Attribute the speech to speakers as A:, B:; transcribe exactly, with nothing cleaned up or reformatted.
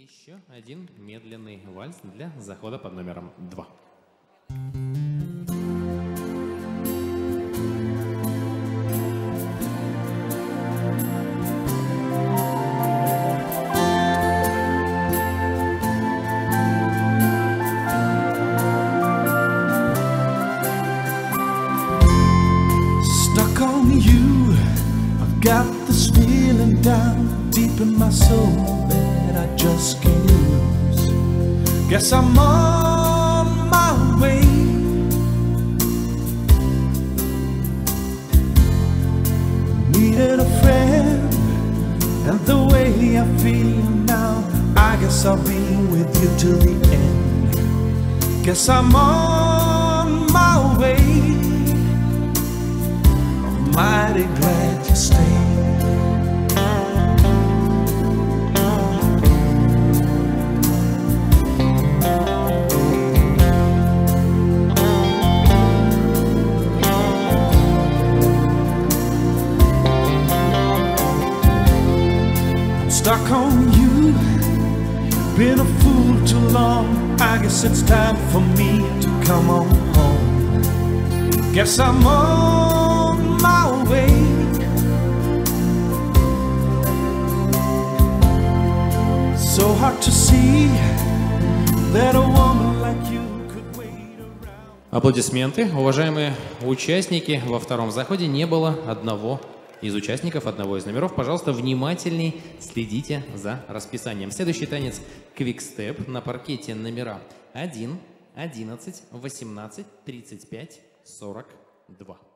A: Еще один медленный вальс для захода под номером два.
B: Stuck on you, I've got this feeling down deep in my soul that I just can't lose. Guess I'm on my way. Needed a friend, and the way I feel now, I guess I'll be with you till the end. Guess I'm on my way. Mighty glad you stayed. I'm stuck on you, been a fool too long. I guess it's time for me to come on home. Guess I'm on my way. So hard to see that a woman like you could wait around.
A: Аплодисменты. Уважаемые участники, во втором заходе не было одного из участников, одного из номеров. Пожалуйста, внимательней следите за расписанием. Следующий танец квикстеп на паркете номера один, одиннадцать, восемнадцать, тридцать пять, сорок два.